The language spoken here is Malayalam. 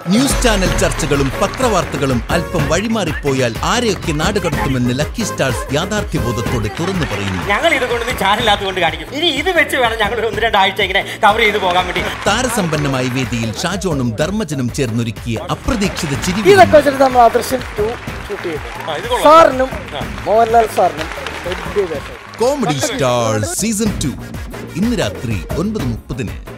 ന്യൂസ് ചാനൽ ചർച്ചകളും പത്രവാർത്തകളും അല്പം വഴിമാറിപ്പോയാൽ ആരെയൊക്കെ നാടുകടത്തുമെന്ന് ലക്കി സ്റ്റാർസ് യാഥാർത്ഥ്യബോധത്തോടെ തുറന്നു പറയുന്നു. ഞങ്ങൾ ഇതുകൊണ്ട് ചാനലിനകത്തുകൊണ്ട് കാണിക്കും. ഇനി ഇത് വെച്ച് വേണം ഞങ്ങൾ 1-2 ആഴ്ച ഇങ്ങനെ കവർ ചെയ്ത് പോകാൻ വേണ്ടി. താരസമ്പന്നമായ വേദിയിൽ ഷാജോണും ധർമ്മജനും ചേർന്നൊരുക്കിയ അപ്രതീക്ഷിത ചിരി. കോമഡി സ്റ്റാർ സീസൺ 2 ഇന്ന് രാത്രി 9:30.